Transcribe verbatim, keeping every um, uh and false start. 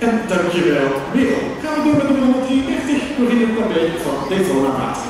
En dankjewel, Merel. Gaan we door met de nummer drieëndertig, nog in het tabel van Daytona Maat.